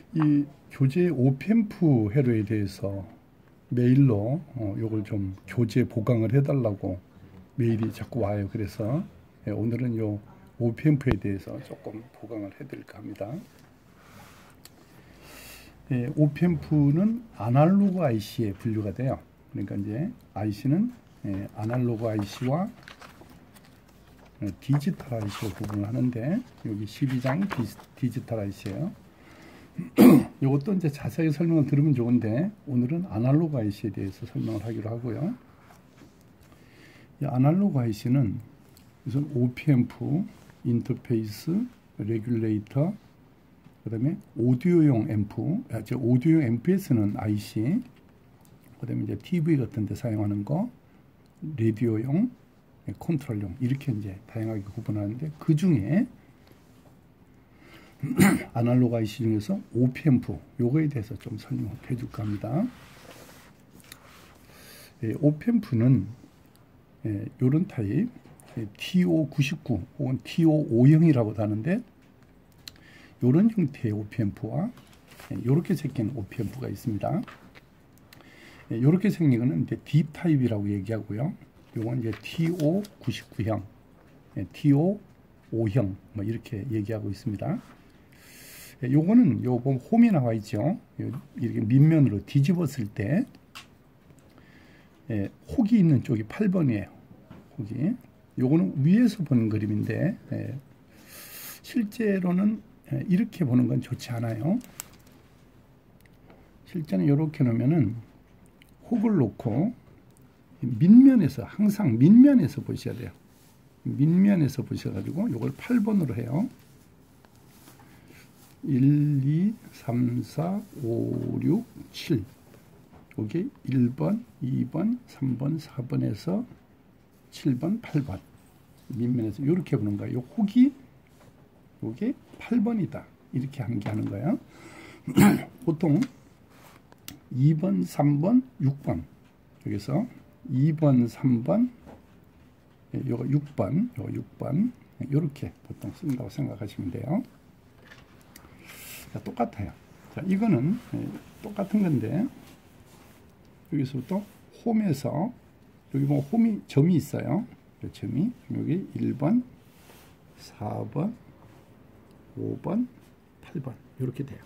이 교재 오펜프 회로에 대해서 메일로 요걸 좀 교재 보강을 해달라고 메일이 자꾸 와요. 그래서 오늘은 요 오펜프에 대해서 조금 보강을 해드릴까 합니다. 오펜프는 아날로그 IC에 분류가 돼요. 그러니까 이제 IC는 아날로그 IC와 디지털 IC로 구분을 하는데 여기 12장 디지털 IC예요. 이것도 이제 자세히 설명을 들으면 좋은데 오늘은 아날로그 IC에 대해서 설명을 하기로 하고요. 이 아날로그 IC는 우선 OP앰프, 인터페이스, 레귤레이터, 그 다음에 오디오용 앰프, 오디오용 앰프에 쓰는 IC, 그 다음에 이제 TV 같은 데 사용하는 거, 라디오용, 컨트롤용, 이렇게 이제 다양하게 구분하는데 그 중에 아날로그 IC 중에서 오펜프 요거에 대해서 좀 설명해 줄까 합니다. 오펜프는 요런 타입 TO99 혹은 TO5형이라고도 하는데 요런 형태의 오펜프와 요렇게 생긴 오펜프가 있습니다. 요렇게 생긴 거는 이제 딥 타입이라고 얘기하고요. 요건 이제 TO99형, TO5형 뭐 이렇게 얘기하고 있습니다. 요거는 요 보면 홈이 나와 있죠. 이렇게 밑면으로 뒤집었을 때 혹이 있는 쪽이 8번이에요. 혹이. 요거는 위에서 보는 그림인데 실제로는 이렇게 보는 건 좋지 않아요. 실제는 이렇게 놓으면은 혹을 놓고 밑면에서 항상 밑면에서 보셔야 돼요. 밑면에서 보셔가지고 요걸 8번으로 해요. 1, 2, 3, 4, 5, 6, 7 여기 1번, 2번, 3번, 4번에서 7번, 8번 밑면에서 이렇게 보는 거예요. 요 혹이 요게 8번이다 이렇게 암기하는 거예요. 보통 2번, 3번, 6번 여기서 2번, 3번 요거 6번, 요거 6번 요렇게 보통 쓴다고 생각하시면 돼요. 자, 똑같아요. 자, 이거는 똑같은 건데 여기서부터 홈에서 여기 보면 홈이 점이 있어요. 이 점이 여기 1번, 4번, 5번, 8번 이렇게 돼요.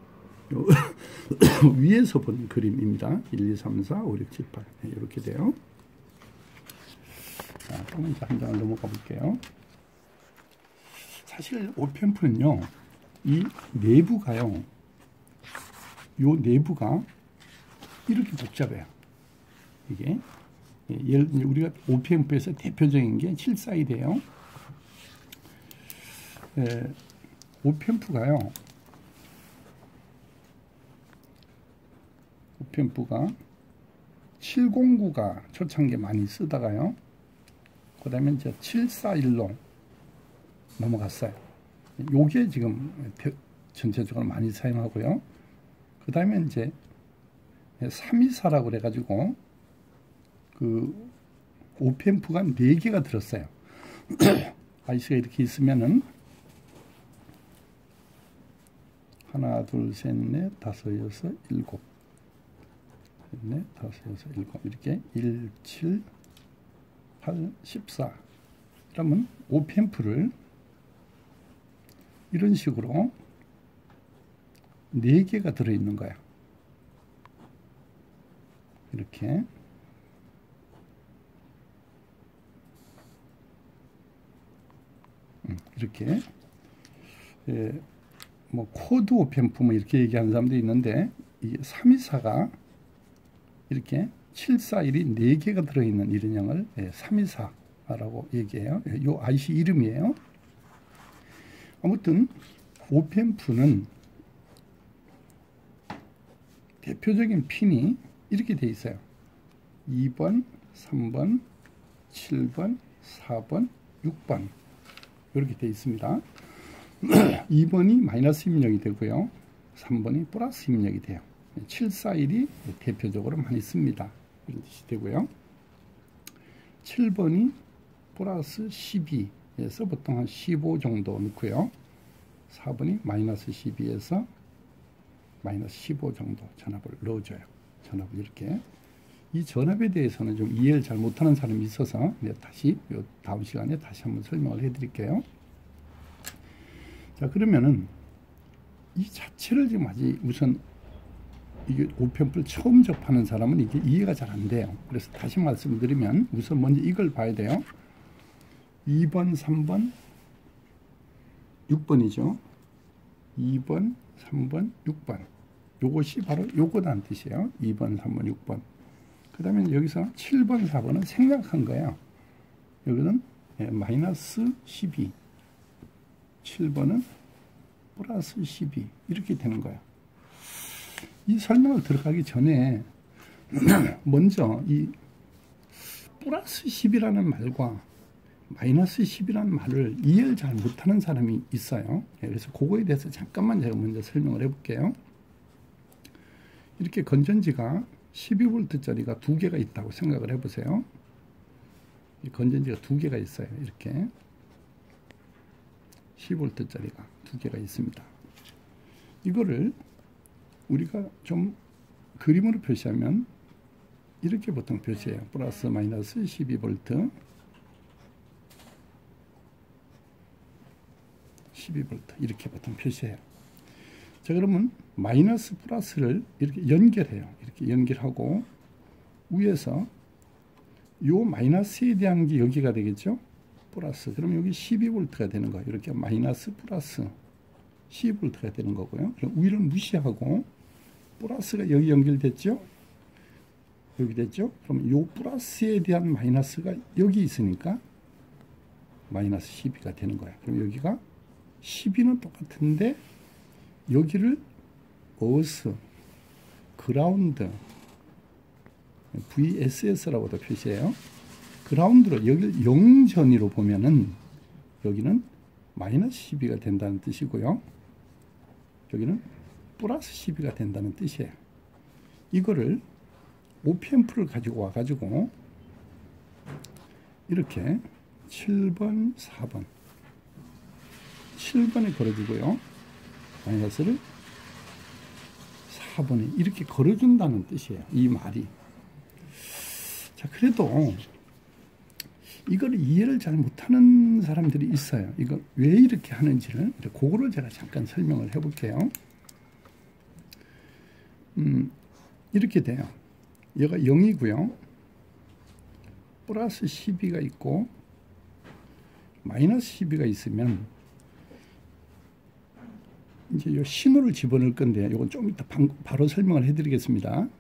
위에서 본 그림입니다. 1, 2, 3, 4, 5, 6, 7, 8 이렇게 돼요. 자, 그럼 이제 한 장을 넘어가 볼게요. 사실 오펜프는요. 이 내부가요. 요 내부가 이렇게 복잡해요. 이게 우리가 오펜프에서 대표적인 게 7사이드예요. 오펜프가 709가 초창기에 많이 쓰다가요. 그 다음에 이제 741로 넘어갔어요. 요게 지금 전체적으로 많이 사용하고요. 그 다음에 이제 324라고 그래가지고 그 오펜프가 4개가 들었어요. IC가 이렇게 있으면은 하나, 둘, 셋, 넷, 다섯, 여섯, 일곱, 넷, 다섯, 여섯, 일곱 이렇게 1, 7, 8, 14 그러면 오펜프를 이런 식으로 4개가 들어있는 거야. 이렇게 이렇게 뭐 코드 오펜프 뭐 이렇게 얘기하는 사람도 있는데 이 324가 이렇게 741이 4개가 들어있는 이런 형을 324라고 얘기해요. 요 IC 이름이에요. 아무튼 오펜프는 대표적인 핀이 이렇게 돼 있어요. 2번, 3번, 7번, 4번, 6번 이렇게 돼 있습니다. 2번이 마이너스 입력이 되고요. 3번이 플러스 입력이 돼요. 741이 대표적으로 많이 씁니다. 이런 뜻이 되고요. 7번이 플러스 12에서 보통 한 15 정도 넣고요. 4번이 마이너스 12에서 마이너스 15 정도 전압을 넣어줘요. 전압을 이렇게. 이 전압에 대해서는 좀 이해를 잘 못하는 사람이 있어서 다시 다음 시간에 다시 한번 설명을 해드릴게요. 자, 그러면은 이 자체를 지금 아직 우선 이게 오펜풀 처음 접하는 사람은 이게 이해가 잘 안 돼요. 그래서 다시 말씀드리면 우선 먼저 이걸 봐야 돼요. 2번, 3번, 6번이죠. 2번, 3번, 6번. 요것이 바로 요거다는 뜻이에요. 2번, 3번, 6번. 그 다음에 여기서 7번, 4번은 생략한 거예요. 여기는 마이너스 12. 7번은 플러스 12. 이렇게 되는 거예요. 이 설명을 들어가기 전에 먼저 이 플러스 10이라는 말과 마이너스 10이라는 말을 이해를 잘 못하는 사람이 있어요. 그래서 그거에 대해서 잠깐만 제가 먼저 설명을 해볼게요. 이렇게 건전지가 12V짜리가 두 개가 있다고 생각을 해보세요. 이 건전지가 두 개가 있어요. 이렇게 10V짜리가 두 개가 있습니다. 이거를 우리가 좀 그림으로 표시하면 이렇게 보통 표시해요. 플러스 마이너스 12V 12V 이렇게 보통 표시해요. 자, 그러면 마이너스 플러스를 이렇게 연결해요. 이렇게 연결하고 위에서 요 마이너스에 대한 게 여기가 되겠죠. 플러스. 그럼 여기 12V가 되는 거예요. 이렇게 마이너스 플러스 12V가 되는 거고요. 그럼 위를 무시하고 플러스가 여기 연결됐죠. 여기 됐죠. 그럼 요 플러스에 대한 마이너스가 여기 있으니까 마이너스 12가 되는 거예요. 그럼 여기가 12는 똑같은데 여기를 어스, 그라운드, VSS라고도 표시해요. 그라운드로 여기를 0전위로 보면은 여기는 마이너스 12가 된다는 뜻이고요. 여기는 플러스 12가 된다는 뜻이에요. 이거를 오펜풀을 가지고 와가지고 이렇게 7번, 4번 7번에 걸어주고요. 마이너스를 4번에 이렇게 걸어준다는 뜻이에요. 이 말이. 자, 그래도 이걸 이해를 잘 못하는 사람들이 있어요. 이거 왜 이렇게 하는지를 그거를 제가 잠깐 설명을 해볼게요. 이렇게 돼요. 얘가 0이고요. 플러스 12가 있고 마이너스 12가 있으면 이제 이 신호를 집어넣을 건데 이건 좀 이따 바로 설명을 해드리겠습니다.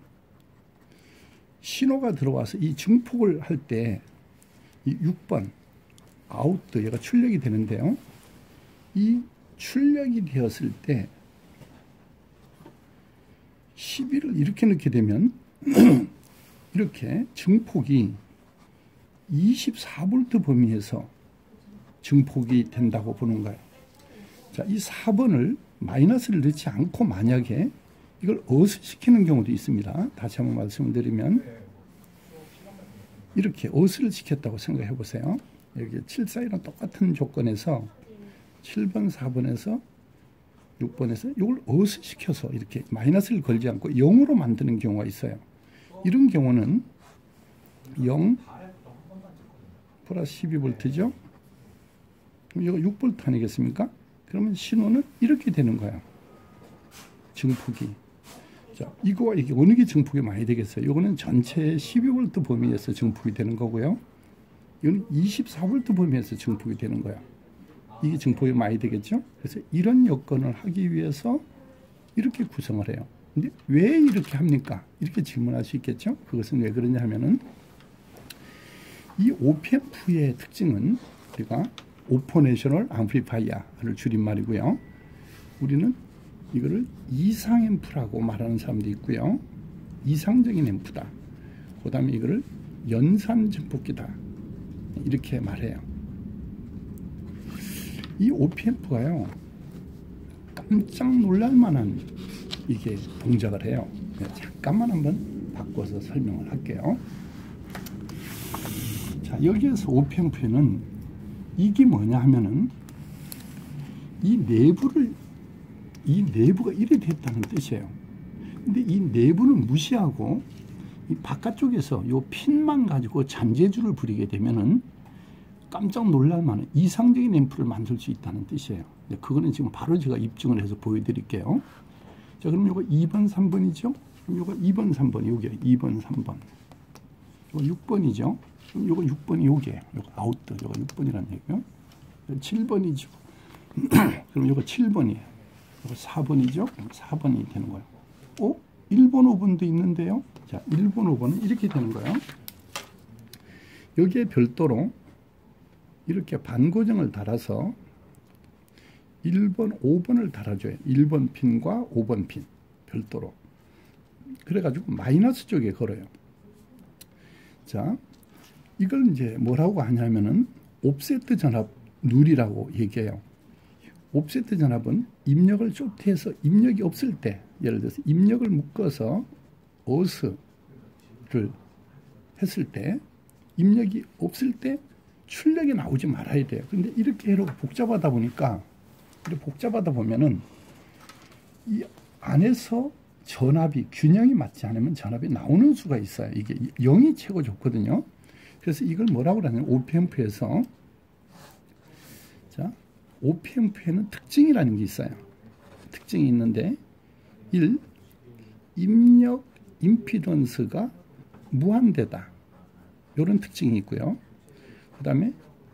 신호가 들어와서 이 증폭을 할 때 이 6번 아웃도 얘가 출력이 되는데요. 이 출력이 되었을 때 12를 이렇게 넣게 되면 이렇게 증폭이 24V 범위에서 증폭이 된다고 보는 거예요. 자, 이 4번을 마이너스를 넣지 않고 만약에 이걸 어스시키는 경우도 있습니다. 다시 한번 말씀을 드리면 이렇게 어스를 시켰다고 생각해 보세요. 여기 7, 4이랑 똑같은 조건에서 7번, 4번에서 6번에서 이걸 어스시켜서 이렇게 마이너스를 걸지 않고 0으로 만드는 경우가 있어요. 이런 경우는 0 플러스 12V죠. 그럼 이거 6V 아니겠습니까? 그러면 신호는 이렇게 되는 거야. 증폭이. 자, 이거와 이게 어느 게 증폭이 많이 되겠어요? 이거는 전체 12V 범위에서 증폭이 되는 거고요. 이거는 24V 범위에서 증폭이 되는 거야. 이게 증폭이 많이 되겠죠? 그래서 이런 여건을 하기 위해서 이렇게 구성을 해요. 근데 왜 이렇게 합니까? 이렇게 질문할 수 있겠죠? 그것은 왜 그러냐 하면은 이 OPMP의 특징은 우리가 오퍼네이셔널 앰플리파이어를 줄임말이고요. 우리는 이거를 이상 앰프라고 말하는 사람도 있고요. 이상적인 앰프다. 그 다음에 이거를 연산 증폭기다. 이렇게 말해요. 이 OPMP가요. 깜짝 놀랄 만한 이게 동작을 해요. 잠깐만 한번 바꿔서 설명을 할게요. 자, 여기에서 OPMP는 이게 뭐냐 하면은 이 내부를 이 내부가 이래 됐다는 뜻이에요. 근데 이 내부는 무시하고 이 바깥쪽에서 요 핀만 가지고 잔재주를 부리게 되면은 깜짝 놀랄 만한 이상적인 앰프를 만들 수 있다는 뜻이에요. 그거는 지금 바로 제가 입증을 해서 보여드릴게요. 자, 그럼 요거 2번, 3번이죠? 그럼 요거 2번, 3번, 요게 2번, 3번. 요거 6번이죠? 그럼 요거 6번이 요게, 요거 아웃도, 요거 6번이라는 얘기요. 7번이죠. 그럼 요거 7번이에요. 요거 4번이죠? 그럼 4번이 되는 거예요. 1번, 5번도 있는데요. 자, 1번, 5번은 이렇게 되는 거예요. 여기에 별도로 이렇게 반고정을 달아서 1번, 5번을 달아줘요. 1번 핀과 5번 핀 별도로. 그래가지고 마이너스 쪽에 걸어요. 자, 이걸 이제 뭐라고 하냐면은 옵세트 전압 누리라고 얘기해요. 옵세트 전압은 입력을 쇼트해서 입력이 없을 때, 예를 들어서 입력을 묶어서 어스를 했을 때 입력이 없을 때 출력이 나오지 말아야 돼요. 근데 이렇게 해놓고 복잡하다 보니까, 이렇게 복잡하다 보면은 이 안에서 전압이 균형이 맞지 않으면 전압이 나오는 수가 있어요. 이게 0이 최고 좋거든요. 그래서 이걸 뭐라고 하냐면 OPM프에서, 자, OPM프에는 특징이라는 게 있어요. 특징이 있는데 1. 입력 임피던스가 무한대다. 이런 특징이 있고요. 그 다음에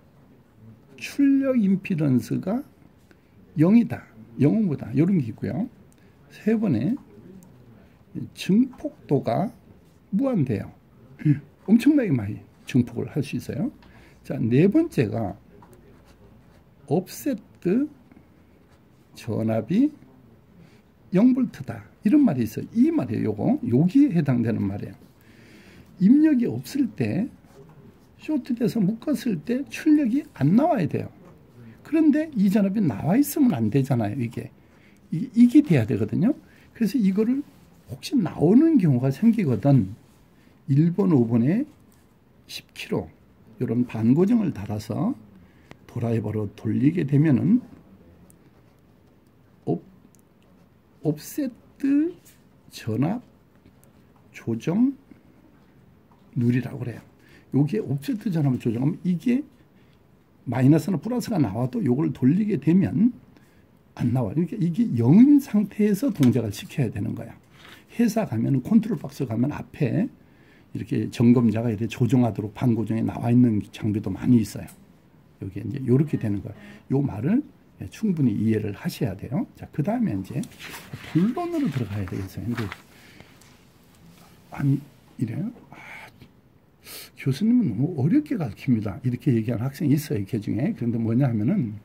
출력 임피던스가 0이다. 0보다. 이런 게 있고요. 세 번에 증폭도가 무한대요. 엄청나게 많이 증폭을 할 수 있어요. 자, 네 번째가 옵세트 전압이 0V다. 이런 말이 있어요. 이 말이에요. 요거. 여기에 해당되는 말이에요. 입력이 없을 때, 쇼트돼서 묶었을 때 출력이 안 나와야 돼요. 그런데 이 전압이 나와 있으면 안 되잖아요. 이게 돼야 되거든요. 그래서 이거를 혹시 나오는 경우가 생기거든 1번, 5번에 10kg 이런 반고정을 달아서 드라이버로 돌리게 되면은 옵세트 전압 조정 누리라고 그래요. 여기에 옵세트 전압을 조정하면 이게 마이너스나 플러스가 나와도 이걸 돌리게 되면 안 나와요. 그러니까 이게 0인 상태에서 동작을 시켜야 되는 거야. 회사 가면, 컨트롤 박스 가면 앞에 이렇게 점검자가 이렇게 조정하도록 반고정에 나와 있는 장비도 많이 있어요. 여기 이제 이렇게 되는 거예요. 요 말을 충분히 이해를 하셔야 돼요. 자, 그 다음에 이제 본론으로 들어가야 되겠어요. 근데 아니 이래요. 교수님은 너무 어렵게 가르칩니다. 이렇게 얘기하는 학생이 있어요. 그 중에. 그런데 뭐냐 하면은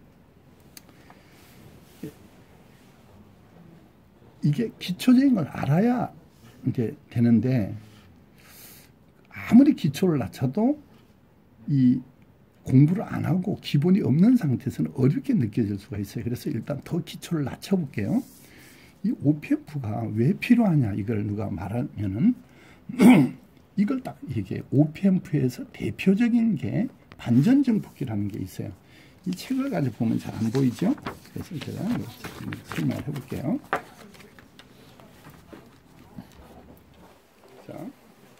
이게 기초적인 걸 알아야 이제 되는데 아무리 기초를 낮춰도 이 공부를 안 하고 기본이 없는 상태에서는 어렵게 느껴질 수가 있어요. 그래서 일단 더 기초를 낮춰볼게요. 이 OPM프가 왜 필요하냐 이걸 누가 말하면은 이걸 딱 얘기해요. OPM프에서 대표적인 게 반전증폭기라는 게 있어요. 이 책을 가지고 보면 잘 안 보이죠? 그래서 제가 설명을 해볼게요. 자,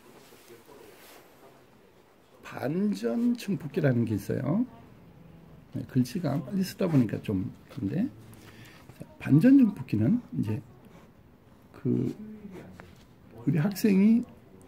반전증폭기라는 게 있어요. 네, 글씨가 빨리 쓰다 보니까 좀 그런데, 반전증폭기는 이제 우리 학생이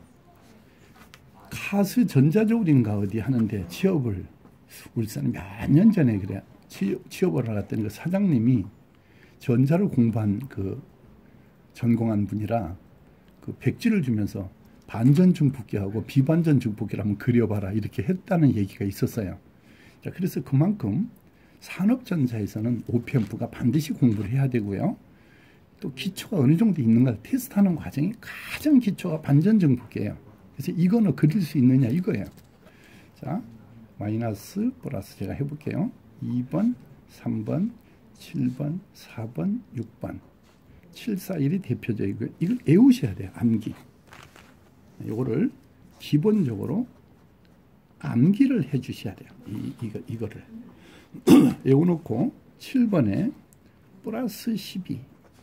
카스 전자조울인가 어디 하는데 취업을 울산에 몇 년 전에 그래 취업을 하러 갔더니 그 사장님이 전자를 공부한 전공한 분이라 그 백지를 주면서 반전증폭기하고 비반전증폭기를 한번 그려봐라 이렇게 했다는 얘기가 있었어요. 자, 그래서 그만큼 산업전자에서는 OPM프가 반드시 공부를 해야 되고요. 또 기초가 어느 정도 있는가 테스트하는 과정이 가장 기초가 반전증폭기예요. 그래서 이거는 그릴 수 있느냐 이거예요. 자, 마이너스 플러스 제가 해볼게요. 2번, 3번, 7번, 4번, 6번 7, 4, 1이 대표적이고요. 이걸 외우셔야 돼요. 암기. 이거를 기본적으로 암기를 해 주셔야 돼요. 이거를 외워놓고 7번에 플러스 12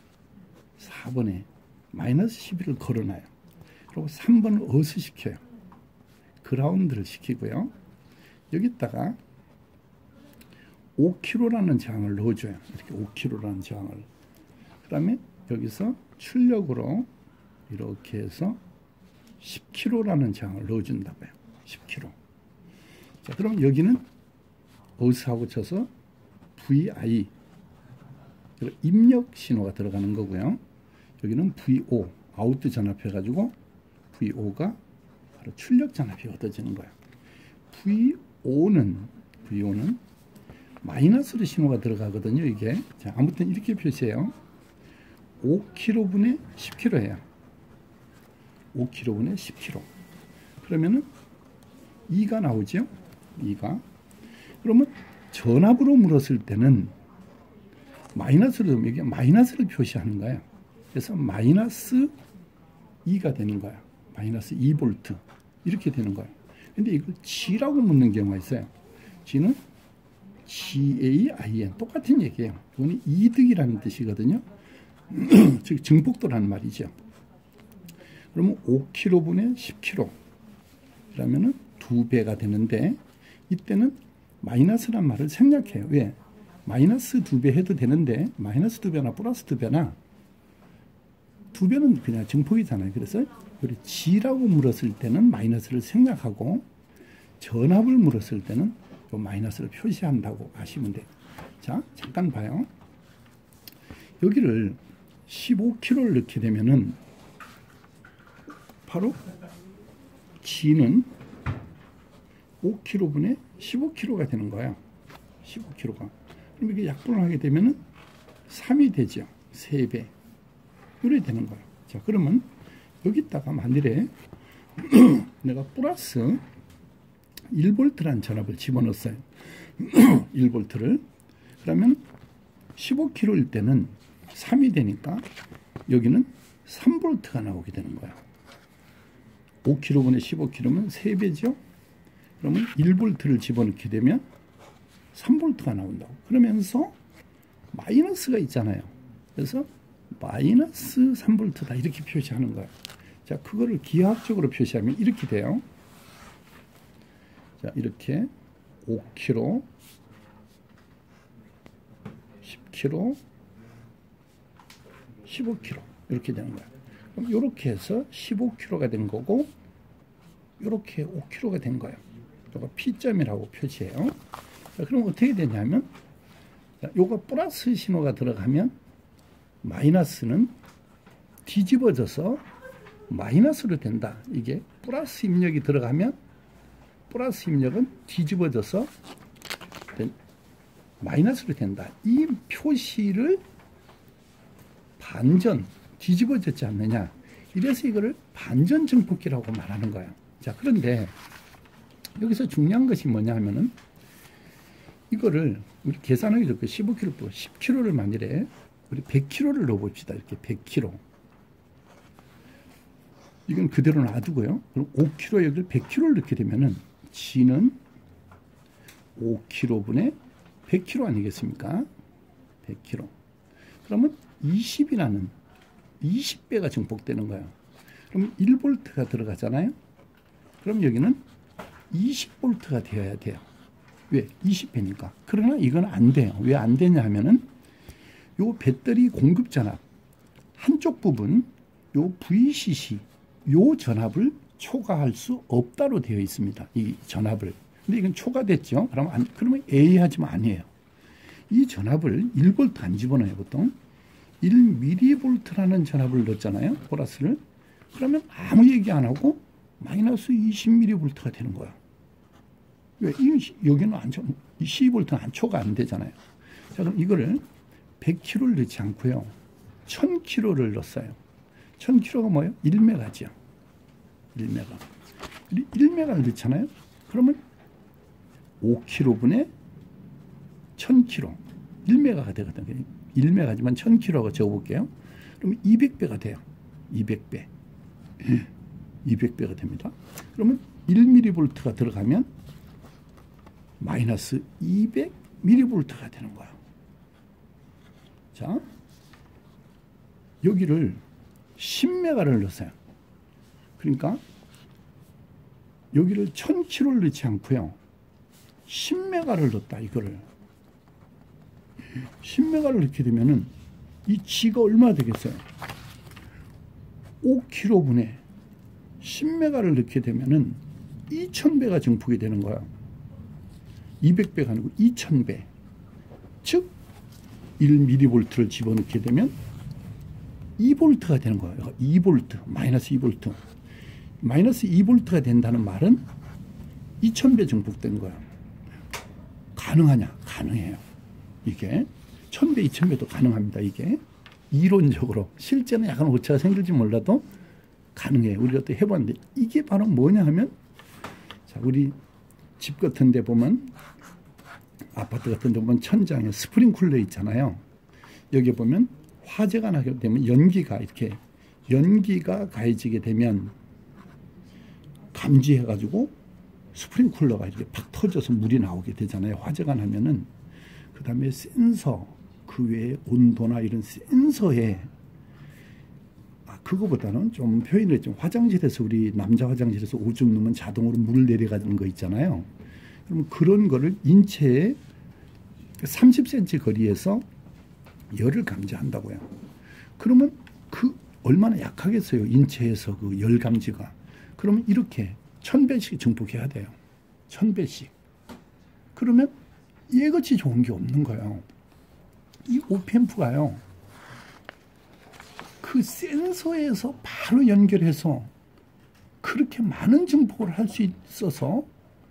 4번에 마이너스 12를 걸어놔요. 그리고 3번을 어스시켜요. 그라운드를 시키고요. 여기다가 5kg라는 저항을 넣어줘요. 이렇게 5kg라는 저항을. 그 다음에 여기서 출력으로 이렇게 해서 10kg라는 저항을 넣어준다고요. 10kg. 자, 그럼 여기는 어스하고 쳐서 VI 입력 신호가 들어가는 거고요. 여기는 VO 아웃 전압해가지고 VO가 바로 출력 전압이 얻어지는 거예요. VO는 마이너스로 신호가 들어가거든요. 이게 자, 아무튼 이렇게 표시해요. 5kg분의 10kg예요. 5kg분의 10kg. 그러면은 2가 나오죠. 2가. 그러면 전압으로 물었을 때는 마이너스를 이게 마이너스를 표시하는 거예요. 그래서 마이너스 2가 되는 거야. 마이너스 2V 이렇게 되는 거예요. 근데 이걸 G라고 묻는 경우가 있어요. G는 GAIN 똑같은 얘기예요. 이거는 이득이라는 뜻이거든요. 즉 증폭도라는 말이죠. 그러면 5kg분의 10kg 그러면은 2배가 되는데 이때는 마이너스란 말을 생략해요. 왜? 마이너스 2배 해도 되는데 마이너스 2배나 플러스 2배나 2배는 그냥 증폭이잖아요. 그래서 우리 G라고 물었을 때는 마이너스를 생략하고 전압을 물었을 때는 또 마이너스를 표시한다고 아시면 돼요. 자, 잠깐 봐요. 여기를 15kg를 넣게 되면은 바로 G는 5kg분의 15kg가 되는 거예요. 15kg가. 그럼 이게 약분을 하게 되면은 3이 되죠. 3배. 이렇게 되는 거예요. 자, 그러면 여기다가 만일에 내가 플러스 1V라는 전압을 집어넣었어요. 1V를. 그러면 15kg일 때는 3이 되니까 여기는 3V가 나오게 되는 거예요. 5kg분의 15kg면 3배죠. 그러면 1V를 집어넣게 되면 3V가 나온다고. 그러면서 마이너스가 있잖아요. 그래서 마이너스 3V다 이렇게 표시하는 거예요. 자, 그거를 기하학적으로 표시하면 이렇게 돼요. 자, 이렇게 5kg, 10kg, 15kg 이렇게 되는 거예요. 그럼 이렇게 해서 15kg가 된 거고 이렇게 5kg가 된 거예요. 이거 P점이라고 표시해요. 자, 그럼 어떻게 되냐면 요거 플러스 신호가 들어가면 마이너스는 뒤집어져서 마이너스로 된다. 이게 플러스 입력이 들어가면 플러스 입력은 뒤집어져서 마이너스로 된다. 이 표시를 반전, 뒤집어졌지 않느냐. 이래서 이거를 반전 증폭기라고 말하는 거예요. 자, 그런데 여기서 중요한 것이 뭐냐 하면은 이거를 우리 계산하기 좋게 15kg, 10kg를 만일에 우리 100kg를 넣어봅시다. 이렇게 100kg. 이건 그대로 놔두고요. 그럼 5kg 여기를 100kg를 넣게 되면은 G는 5kg분의 100kg 아니겠습니까? 100kg. 그러면 20이라는 20배가 증폭되는 거예요. 그럼 1V가 들어가잖아요. 그럼 여기는 20V가 되어야 돼요. 왜? 20배니까. 그러나 이건 안 돼요. 왜 안 되냐 하면은 요 배터리 공급 전압 한쪽 부분 요 VCC 요 전압을 초과할 수 없다로 되어 있습니다. 이 전압을. 근데 이건 초과됐죠. 그러면 A 하지만 아니에요. 이 전압을 1V 안 집어넣어요. 보통 1mV라는 전압을 넣었잖아요. 플러스를. 그러면 아무 얘기 안 하고 마이너스 20mV가 되는 거야. 왜? 여기는 안 12V는 안 초과 안 되잖아요. 자, 그럼 이거를 100kg를 넣지 않고요. 1000kg를 넣었어요. 1000kg가 뭐예요? 1메가죠. 1메가. 1메가를 넣잖아요. 그러면 5kg분의 1000kg. 1메가가 되거든요. 1메가지만 1000kg가 적어볼게요. 그러면 200배가 돼요. 200배. 200배가 됩니다. 그러면 1mV가 들어가면 마이너스 200mV가 되는 거예요. 자, 여기를 10메가를 넣었어요. 그러니까 여기를 1000kg를 넣지 않고요. 10메가를 넣었다. 이거를 10메가를 넣게 되면은 이 G가 얼마나 되겠어요? 5kg분에 10메가를 넣게 되면은 2000배가 증폭이 되는 거예요. 200배가 아니고 2000배. 즉 1mV를 집어넣게 되면 2V가 되는 거예요. 2V, 마이너스 2V. 마이너스 2V가 된다는 말은 2000배 증폭된 거예요. 가능하냐? 가능해요. 이게 1000배, 2000배도 가능합니다. 이게 이론적으로. 실제는 약간 오차가 생길지 몰라도 가능해요. 우리가 또 해봤는데 이게 바로 뭐냐 하면, 자, 우리 집 같은 데 보면, 아파트 같은 데 보면 천장에 스프링쿨러 있잖아요. 여기 보면 화재가 나게 되면 연기가 가해지게 되면 감지해가지고 스프링쿨러가 이렇게 팍 터져서 물이 나오게 되잖아요. 화재가 나면은. 그 다음에 센서, 그 외에 온도나 이런 센서에, 그거보다는 좀 표현을 좀, 화장실에서, 우리 남자 화장실에서 오줌 누면 자동으로 물 내려가는 거 있잖아요. 그럼 그런 거를 인체에 30cm 거리에서 열을 감지한다고요. 그러면 그 얼마나 약하겠어요, 인체에서 그 열 감지가. 그러면 이렇게 1000배씩 증폭해야 돼요. 1000배씩. 그러면 얘같이 좋은 게 없는 거예요. 이 오펜프가요, 그 센서에서 바로 연결해서 그렇게 많은 증폭을 할 수 있어서,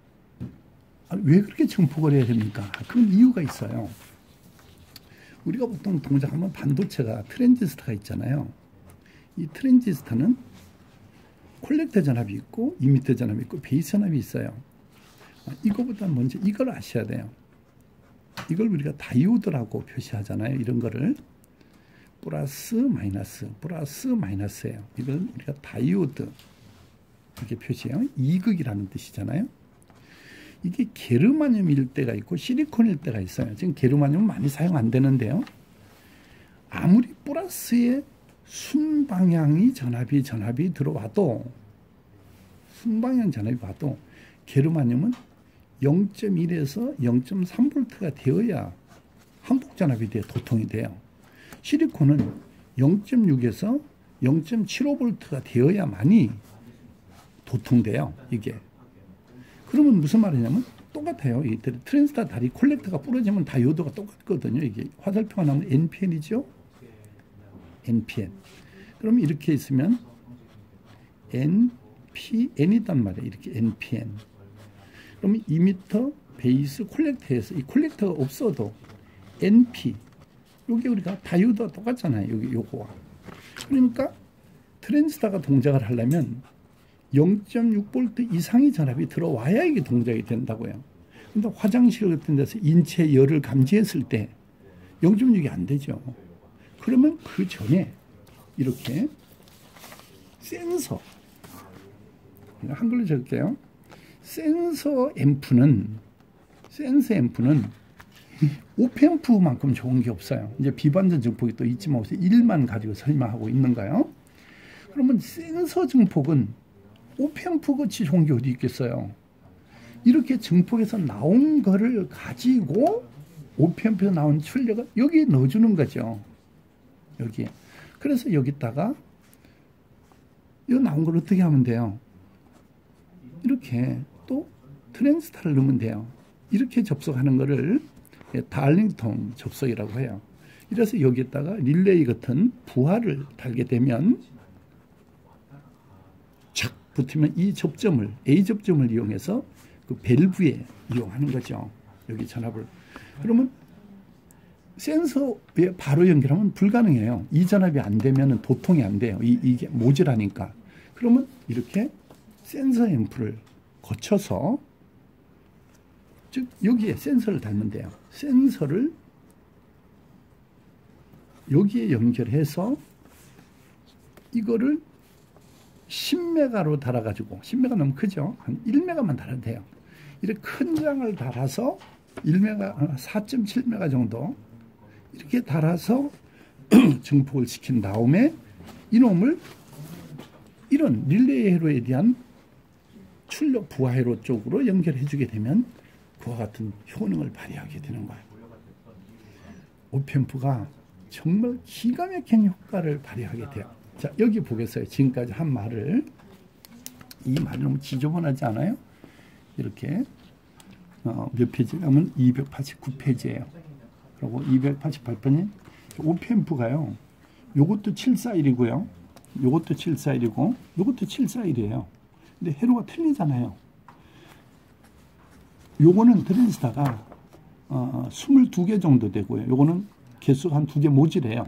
왜 그렇게 증폭을 해야 됩니까? 그건 이유가 있어요. 우리가 보통 동작하면 반도체가 트랜지스터가 있잖아요. 이 트랜지스터는 콜렉터 전압이 있고 이미터 전압이 있고 베이스 전압이 있어요. 이거보다 먼저 이걸 아셔야 돼요. 이걸 우리가 다이오드라고 표시하잖아요. 이런 거를 플러스 마이너스, 플러스 마이너스예요. 이건 우리가 다이오드 이렇게 표시해요. 이극이라는 뜻이잖아요. 이게 게르마늄일 때가 있고 실리콘일 때가 있어요. 지금 게르마늄은 많이 사용 안 되는데요. 아무리 플러스에 순방향이 전압이 들어와도, 순방향 전압이 와도 게르마늄은 0.1에서 0.3V가 되어야 항복 전압이 돼요. 도통이 돼요. 실리콘은 0.6에서 0.75V가 되어야만이 도통돼요. 이게. 그러면 무슨 말이냐면 똑같아요. 이 트랜지스터 다리 콜렉터가 부러지면 다이오드가 똑같거든요. 이게 화살표가 나오면 NPN이죠. NPN. 그럼 이렇게 있으면 NPN이단 말이에요. 이렇게 NPN. 그러면 이미터, 베이스, 콜렉터에서 이 콜렉터가 없어도 NP. 여기 우리가 다이오드가 똑같잖아요. 여기 요거와. 그러니까 트랜지스터가 동작을 하려면 0.6V 이상의 전압이 들어와야 이게 동작이 된다고요. 근데 화장실 같은 데서 인체 열을 감지했을 때 0.6이 안 되죠. 그러면 그 전에 이렇게 센서, 한글로 적을게요. 센서 앰프는 오펜프만큼 좋은 게 없어요. 이제 비반전 증폭이 또 있지만 1만 가지고 설명하고 있는가요? 그러면 센서 증폭은 오펜프 같이 좋은 게 어디 있겠어요? 이렇게 증폭해서 나온 거를 가지고 오펜프에서 나온 출력을 여기에 넣어주는 거죠. 여기에. 그래서 여기다가 이 나온 걸 어떻게 하면 돼요? 이렇게 또 트랜지스터를 넣으면 돼요. 이렇게 접속하는 거를 달링턴 접속이라고 해요. 이래서 여기에다가 릴레이 같은 부하를 달게 되면 착 붙으면 이 접점을, A 접점을 이용해서 그 밸브에 이용하는 거죠. 여기 전압을. 그러면 센서에 바로 연결하면 불가능해요. 이 전압이 안 되면 도통이 안 돼요. 이게 모자라니까. 그러면 이렇게 센서 앰프를 거쳐서, 즉 여기에 센서를 달면 돼요. 센서를 여기에 연결해서 이거를 10메가로 달아가지고, 10메가 너무 크죠? 한 1메가만 달아도 돼요. 이렇게 큰 장을 달아서 1메가, 4.7메가 정도 이렇게 달아서 증폭을 시킨 다음에 이놈을 이런 릴레이 회로에 대한 출력 부하 회로 쪽으로 연결해 주게 되면 그와 같은 효능을 발휘하게 되는 거예요. 오펜프가 정말 기가 막힌 효과를 발휘하게 돼요. 자, 여기 보겠어요. 지금까지 한 말을. 이 말이 너무 지저분하지 않아요? 이렇게 몇 페이지냐면 289페이지예요. 그리고 288번이 오펜프가요. 요것도 741이고요. 요것도 741이고 요것도 741이에요. 근데 회로가 틀리잖아요. 요거는 트랜지스타가 22개 정도 되고요. 요거는 개수가 한 2개 모자래요.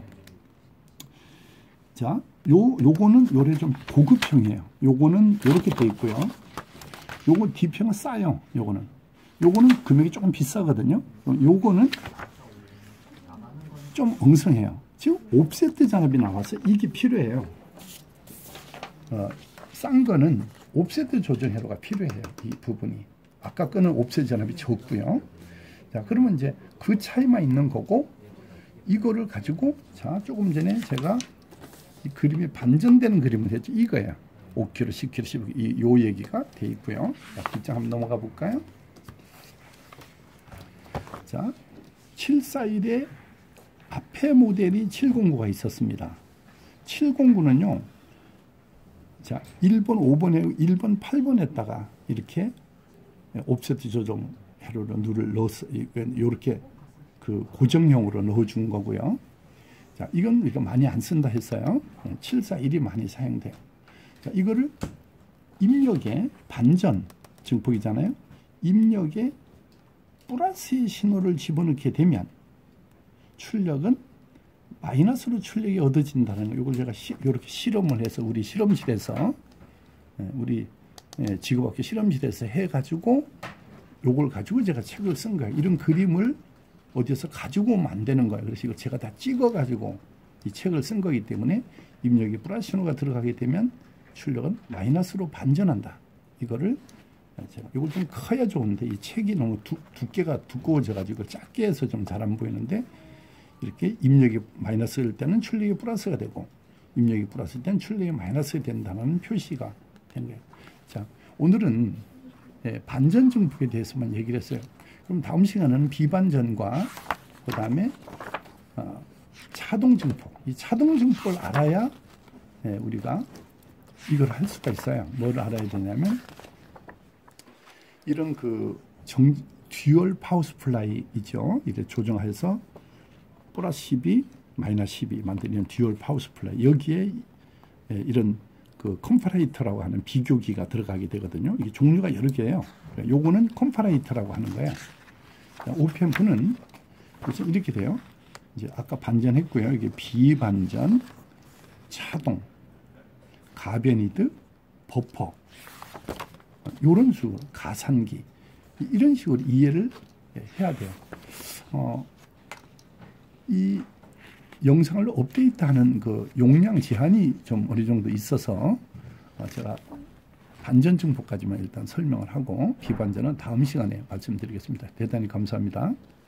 자, 요거는 요래 좀 고급형이에요. 요거는 요렇게 돼 있고요. 요거 D형은 싸요. 요거는 금액이 조금 비싸거든요. 요거는 좀 엉성해요. 지금 옵셋 전압이 나와서 이게 필요해요. 싼 거는 옵셋 조정 회로가 필요해요. 이 부분이. 아까 거는 옵셋 전압이 적고요. 자, 그러면 이제 그 차이만 있는 거고, 이거를 가지고, 자, 조금 전에 제가 이 그림이 반전되는 그림을 했죠. 이거야. 5kg, 10kg, 15kg, 요 얘기가 돼 있고요. 자, 뒷장 한번 넘어가 볼까요? 자, 741의 앞에 모델이 709가 있었습니다. 709는요, 자, 1번, 5번에, 1번, 8번에다가 이렇게 옵셋 조정 회로로 누를 넣어서, 이렇게 그 고정형으로 넣어준 거고요. 자, 이건 우리가 많이 안 쓴다 했어요. 741이 많이 사용돼요. 자, 이거를 입력에 반전 증폭이잖아요. 입력에 플러스의 신호를 집어넣게 되면 출력은 마이너스로 출력이 얻어진다는 거. 이걸 제가 이렇게 실험을 해서 우리 실험실에서 우리 직업학교 실험실에서 해가지고 요걸 가지고 제가 책을 쓴 거예요. 이런 그림을 어디서 가지고 오면 안 되는 거예요. 그래서 이걸 제가 다 찍어가지고 이 책을 쓴 거기 때문에 입력에 플러스 신호가 들어가게 되면 출력은 마이너스로 반전한다. 이거를 제가 이걸 좀 커야 좋은데 이 책이 너무 두께가 두꺼워져가지고 작게 해서 좀 잘 안 보이는데 이렇게 입력이 마이너스일 때는 출력이 플러스가 되고 입력이 플러스일 때는 출력이 마이너스가 된다는 표시가 된 거예요. 자, 오늘은 반전 증폭에 대해서만 얘기를 했어요. 그럼 다음 시간은 비반전과 그 다음에 차동 증폭. 이 차동 증폭을 알아야 우리가 이걸 할 수가 있어요. 뭘 알아야 되냐면 이런 그 듀얼 파워 스플라이이죠. 이렇게 조정해서 플러스 12, 마이너스 12 만드는 듀얼 파워 스플라이. 여기에 이런 그 컴파레이터라고 하는 비교기가 들어가게 되거든요. 이게 종류가 여러 개예요. 요거는 컴파레이터라고 하는 거예요. 오펜프는 그래서 이렇게 돼요. 이제 아까 반전했고요. 이게 비반전, 차동, 가변이드, 버퍼, 이런 식으로 가산기 이런 식으로 이해를 해야 돼요. 이 영상을 업데이트하는 그 용량 제한이 좀 어느 정도 있어서 제가 반전 증폭까지만 일단 설명을 하고 비반전은 다음 시간에 말씀드리겠습니다. 대단히 감사합니다.